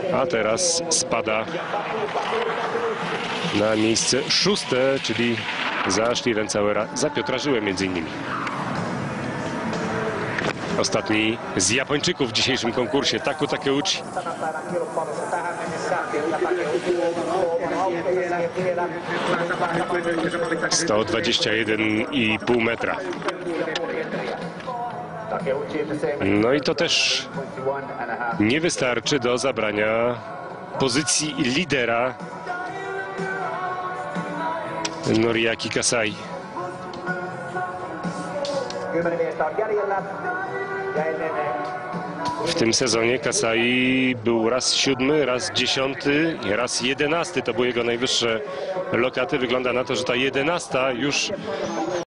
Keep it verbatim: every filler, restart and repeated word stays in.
a teraz spada na miejsce szóste, czyli za Ashley Ręcauera, za Piotra Żyłę między innymi. Ostatni z Japończyków w dzisiejszym konkursie, Taku Takeuchi. sto dwadzieścia jeden i pół metra. No i to też nie wystarczy do zabrania pozycji lidera Noriaki Kasai. W tym sezonie Kasai był raz siódmy, raz dziesiąty, raz jedenasty. To były jego najwyższe lokaty. Wygląda na to, że ta jedenasta już